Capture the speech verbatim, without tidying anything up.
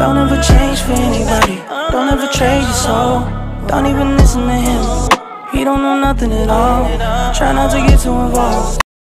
Don't ever change for anybody. Don't ever trade your soul. Don't even listen to him. He don't know nothing at all. Try not to get too involved.